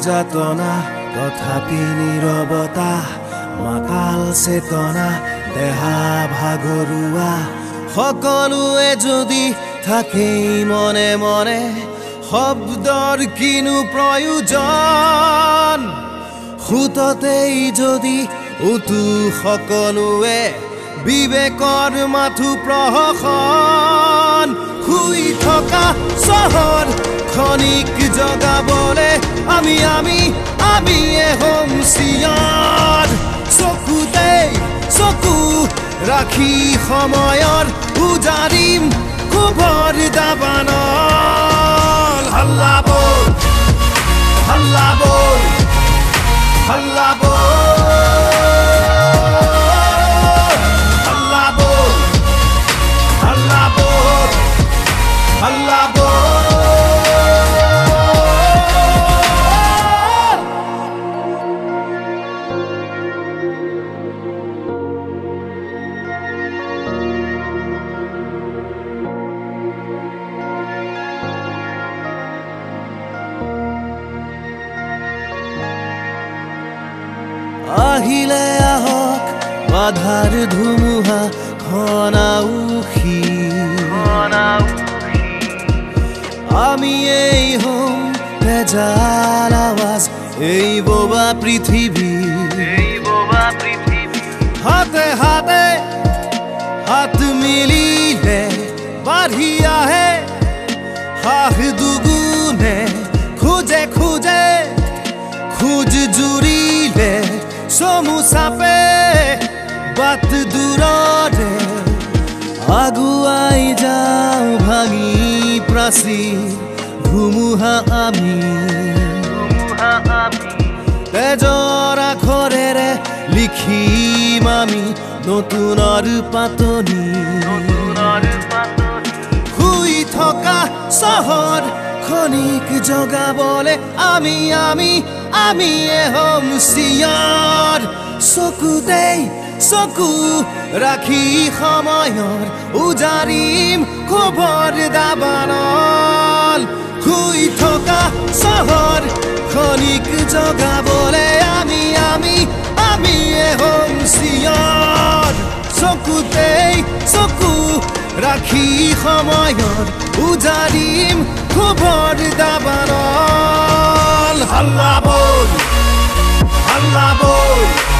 যাতনা তথাপি নীৰৱতা মাতাল চেতনা দেহা ভাগৰুৱা সকলোৱে যদি থাকেই মনে মনে শব্দৰ কিনো প্ৰয়োজন খুততেই যদি উতু সকলোৱে বিবেকৰ মাথো প্ৰহসন শুই থকা চহৰ খনিক জগাবলে আমি হম চিঞৰ চকুতেই চকু ৰাখি সময়ৰ উজাৰিম খবৰ দাবানল হাল্লা বল হাল্লা বল হাল্লা বল হাল্লা বল হাল্লা বল হাল্লা বল আহিলে আহক বাধাৰ ধুমুহা খনাউখি আমি এই হম ভেজাল আৱাজ এই বোবা পৃথিৱী হাতে হাতে হাত মিলিলে বাঢ়ি আহে হাহ দুগুণে খোজে খোজে খোজ জুৰিলে চমু চাপে বাট দূৰৰে আগুৱাই যাওঁ ভাঙি প্ৰাচীৰ ধুমুহা আমি তেজৰ আখৰেৰে লিখিম আমি নতুনৰ পাতনি শুই থকা চহৰ খনিক জগাবলে আমি হম চিঞৰ চকুতেই চকু ৰাখি সময়ৰ উজাৰিম খবৰ দাবানল শুই থকা চহৰ খনিক জগাবলে আমি হম চিঞৰ চকুতেই চকু ৰাখি সময়ৰ উজাৰিম খবৰ দাবানল হাল্লা বল হাল্লা বল